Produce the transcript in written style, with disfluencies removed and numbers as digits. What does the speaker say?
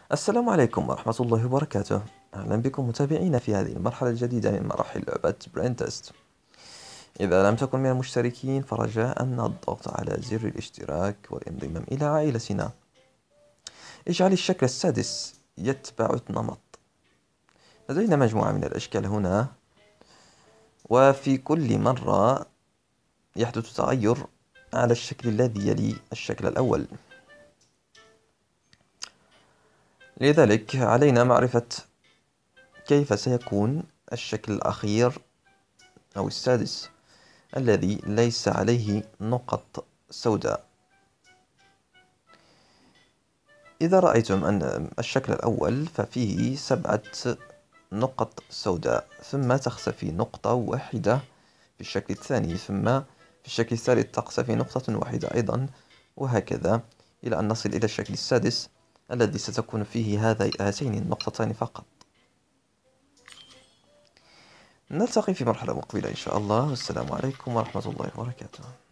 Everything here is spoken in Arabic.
السلام عليكم ورحمة الله وبركاته. أهلا بكم متابعينا في هذه المرحلة الجديدة من مراحل لعبة برين تيست. إذا لم تكن من المشتركين فرجاء الضغط على زر الاشتراك والانضمام إلى عائلتنا. اجعل الشكل السادس يتبع النمط. لدينا مجموعة من الأشكال هنا، وفي كل مرة يحدث تغير على الشكل الذي يلي الشكل الأول. لذلك علينا معرفة كيف سيكون الشكل الأخير أو السادس الذي ليس عليه نقط سوداء. إذا رأيتم أن الشكل الأول ففيه 7 نقط سوداء، ثم تختفي نقطة واحدة في الشكل الثاني، ثم في الشكل الثالث تختفي نقطة واحدة أيضا، وهكذا إلى أن نصل إلى الشكل السادس الذي ستكون فيه هاتين النقطتان فقط. نلتقي في مرحلة مقبلة إن شاء الله، والسلام عليكم ورحمة الله وبركاته.